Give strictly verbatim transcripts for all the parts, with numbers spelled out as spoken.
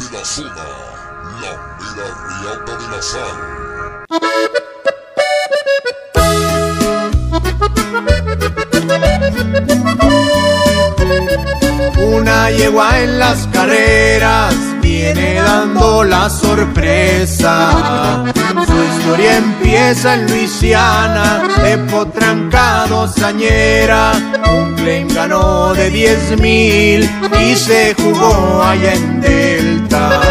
de la zona, la mera riata de la sal. Una yegua en las carreras viene dando la sorpresa. Su historia empieza en Luisiana, de Potrancado, Sañera. Un claim ganó de diez mil y se jugó allá en Delta.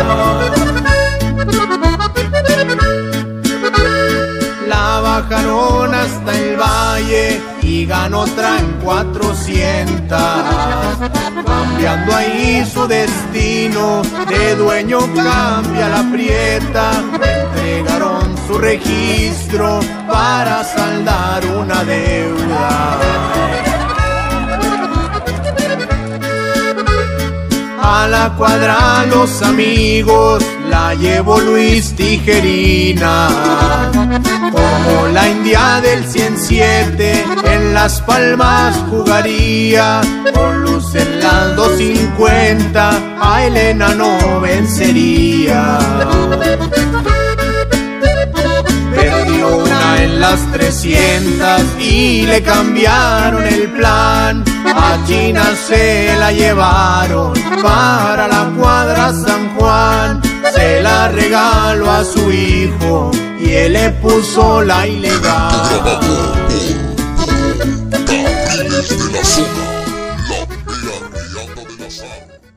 La bajaron hasta el valle y ganó otra en cuatrocientas, cambiando ahí su destino, de dueño cambia la prieta. Entregaron su registro para saldar una deuda. A la cuadra los amigos la llevó Luis Tijerina, como la India del cien siete en Las Palmas jugaría. Con luz en las doscientos cincuenta a Elena no vencería. Perdió una en las trescientas y le cambiaron el plan. A China se la llevaron para la cuadra San Juan. Se la regaló a su hijo y él le puso la ilegal. Capriles de la zona, la mera riata de la sal.